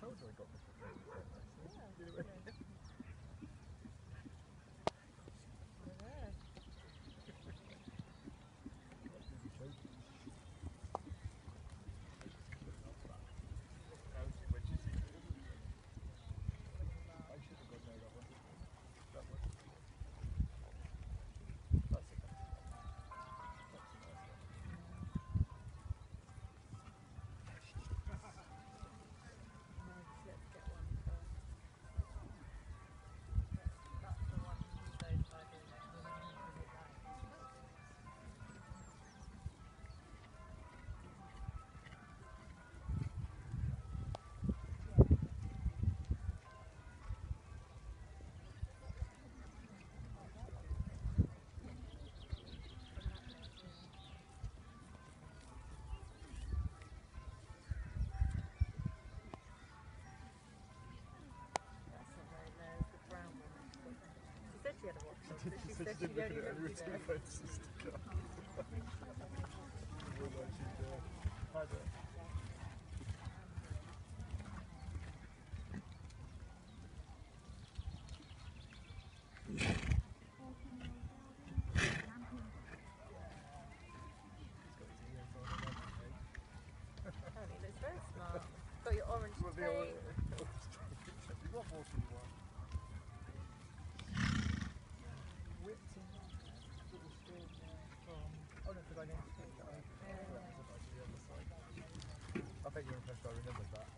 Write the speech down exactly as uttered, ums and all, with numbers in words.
told you I got Mister Freddy quite nicely. Yeah, yeah. She had a watch on, but she said she only looked at it. Hi there. Apparently looks very smart. Got your orange tape. You got more than one. Whipped in little stream from. Oh no, because I named it that. I, I, I, I, I bet you're impressed I remembered that.